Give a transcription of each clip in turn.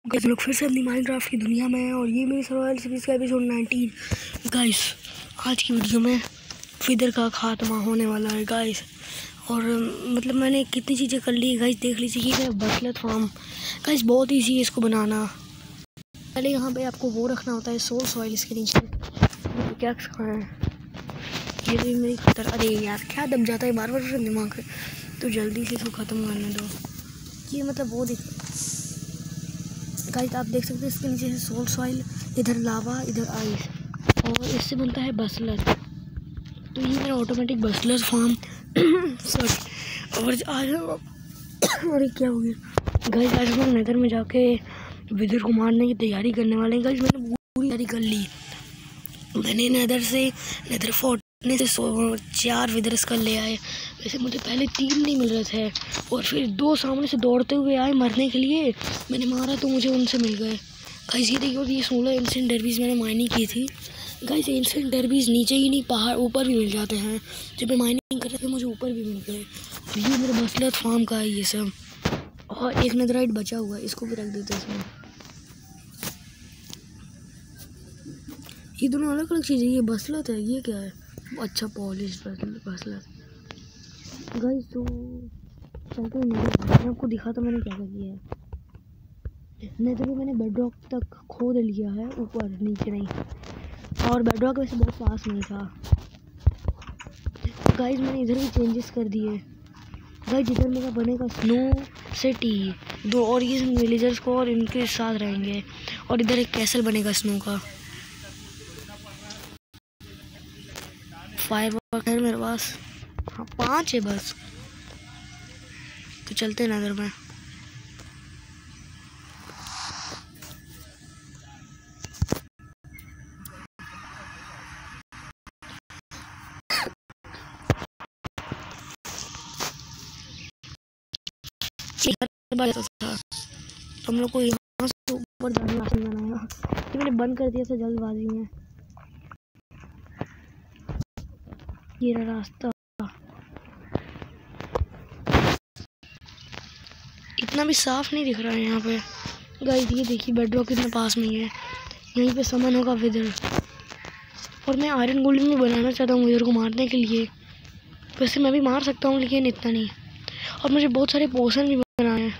Guys लोग फिर से अपनी माइनक्राफ्ट की दुनिया में हैं और ये मेरी सर्वाइवल सीरीज का एपिसोड 19। गाइस आज की वीडियो में विदर का खात्मा होने वाला है गाइस। और मतलब मैंने कितनी चीज़ें कर ली गाइस, देख लीजिए। ये है बसलत फार्म गाइस, बहुत ईजी है इसको बनाना। पहले यहाँ पे आपको वो रखना होता है सोल सॉइल। इसके नीचे क्या है ये भी मेरी खतर। अरे यार क्या दब जाता है बार बार दिमाग, तो जल्दी से इसको ख़त्म करने दो। ये मतलब वो गाइस आप देख सकते हैं इसके नीचे है सोल सॉइल, इधर लावा, इधर आइस, और इससे बनता है बसलत। तो ये मेरा ऑटोमेटिक बसलत फार्म सॉरी। और आज अरे क्या हो गया गाइस, आज हम नेदर में जाके विदर को मारने की तैयारी करने वाले हैं गाइस। मैंने पूरी तैयारी कर ली। मैंने नेदर फोर्ट से 4 विदर्स कर ले आए। वैसे मुझे पहले 3 नहीं मिल रहे थे और फिर 2 सामने से दौड़ते हुए आए मरने के लिए। मैंने मारा तो मुझे उनसे मिल गए गाइस। ये देखिए, ये 16 एंशिएंट डरबीज मैंने माइनिंग की थी गाइस। एंशिएंट डरबीज नीचे ही नहीं, पहाड़ ऊपर भी मिल जाते हैं। जब मैं माइनिंग कर रहे थे मुझे ऊपर भी मिल गए। और ये मेरे बसलत फार्म का है ये सब। और एक नेदराइट बचा हुआ है, इसको भी रख देते हैं इसमें। ये दोनों अलग अलग चीज़ें। ये बसलत है, ये क्या है? अच्छा पॉलिश बसलत गाइस। तो चलते हैं मैं आपको दिखाता मैंने क्या क्या किया है। नेदर में मैंने बेडरॉक तक खोद लिया है, ऊपर नीचे नहीं। और बेडरॉक वैसे बहुत पास नहीं था गाइस। मैंने इधर भी चेंजेस कर दिए गाइस। इधर मेरा बनेगा स्नो सिटी, 2 और ये विलेजर्स को और इनके साथ रहेंगे। और इधर एक कैसल बनेगा स्नो का। फायरवर्क है मेरे पास, हाँ 5 है बस। तो चलते हैं नगर में। था तो हम लोग को यहाँ से ऊपर जाना है, कि मैंने बंद कर दिया था जल्दबाजी में। ये रहा रास्ता। इतना भी साफ नहीं दिख रहा है यहाँ पे गाइस। ये देखिए बेडरॉक कितना पास में ही है। यहीं पे समन होगा विदर। और मैं आयरन गोल्डन भी बनाना चाहता हूँ विदर को मारने के लिए। वैसे मैं भी मार सकता हूँ लेकिन इतना नहीं। और मुझे बहुत सारे पोशन भी बनाए हैं।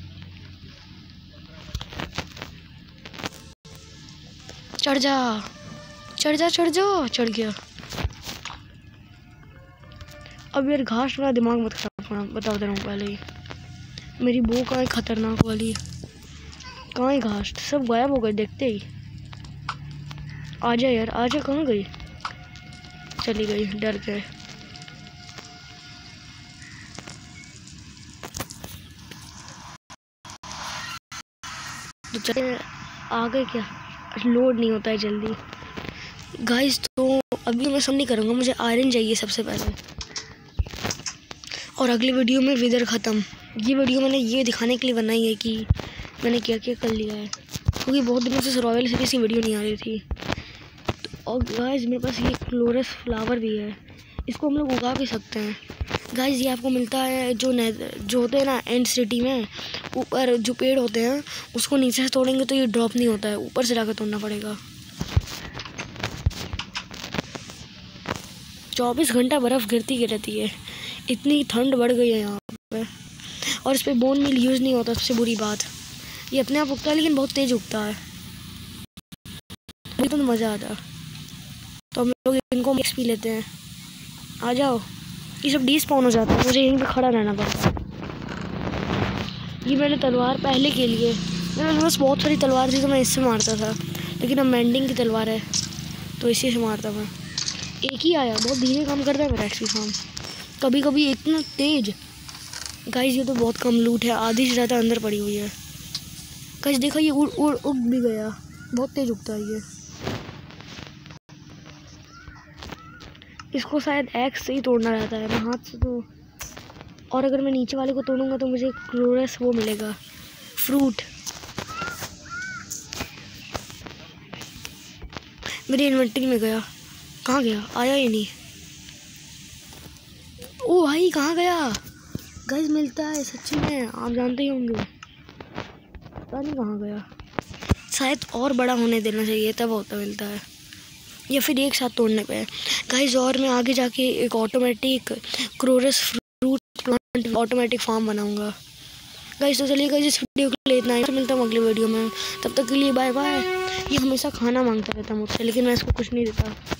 चढ़ जा चढ़ जा चढ़ जा, चढ़ गया। अब यार घास वाला दिमाग मत खराब करना, बता दे रहा हूँ पहले ही। मेरी बो कहाँ है खतरनाक वाली, कहाँ है घास? सब गायब हो गए देखते ही। आजा यार आजा, कहाँ गई? चली गई, डर गए। तो चले आ गए क्या? लोड नहीं होता है जल्दी गाइस। तो अभी मैं सब नहीं करूँगा, मुझे आयरन चाहिए सबसे पहले। और अगली वीडियो में विदर ख़त्म। ये वीडियो मैंने ये दिखाने के लिए बनाई है कि मैंने क्या क्या कर लिया है, क्योंकि बहुत दिनों से सर्वाइवल सीरीज की वीडियो नहीं आ रही थी। तो और गाइस मेरे पास ये क्लोरस फ्लावर भी है, इसको हम लोग उगा भी सकते हैं गाइस। ये आपको मिलता है जो होते हैं ना एंड सिटी में, ऊपर जो पेड़ होते हैं उसको नीचे से तोड़ेंगे तो ये ड्रॉप नहीं होता है, ऊपर से जाकर तोड़ना पड़ेगा। 24 घंटा बर्फ़ गिरती रहती है, इतनी ठंड बढ़ गई है यहाँ पे। और इस पर बोन मिल यूज़ नहीं होता, सबसे बुरी बात। ये अपने आप उगता है लेकिन बहुत तेज़ उगता है, तो मज़ा आता है। तो हम लोग इनको मिक्स पी लेते हैं। आ जाओ, ये सब डिस्पॉन हो जाता है, मुझे यहीं पे खड़ा रहना पड़ता है। ये मैंने तलवार पहले के लिए, मेरे पास बहुत सारी तलवार थी तो मैं इससे मारता था, लेकिन अब मेंडिंग की तलवार है तो इसी से मारता मैं। एक ही आया, बहुत धीरे काम करता है मेरा एक्सपी फार्म, कभी कभी इतना तेज गाइस। ये तो बहुत कम लूट है, आधी से ज़्यादा अंदर पड़ी हुई है गाइस। देखो ये उग भी गया, बहुत तेज उगता है ये। इसको शायद एक्स से ही तोड़ना रहता है, मैं हाथ से तो। और अगर मैं नीचे वाले को तोड़ूंगा तो मुझे क्लोरस वो मिलेगा, फ्रूट। मेरी इन्वेंटरी में गया, कहाँ गया? आया ही नहीं। ओ भाई कहाँ गया? गाइस मिलता है सच्ची में, आप जानते ही होंगे। पता नहीं कहाँ गया। शायद और बड़ा होने देना चाहिए तब होता मिलता है, या फिर एक साथ तोड़ने पे है गाइस। और मैं आगे जाके एक ऑटोमेटिक क्रोरस फ्रूट प्लांट ऑटोमेटिक फार्म बनाऊंगा गाइस। तो चलिए गाइस, इस वीडियो के लिए इतना ही, मिलता हूँ अगले वीडियो में, तब तक के लिए बाय बाय। ये हमेशा खाना मांगता रहता है मुझसे, लेकिन मैं इसको कुछ नहीं देता।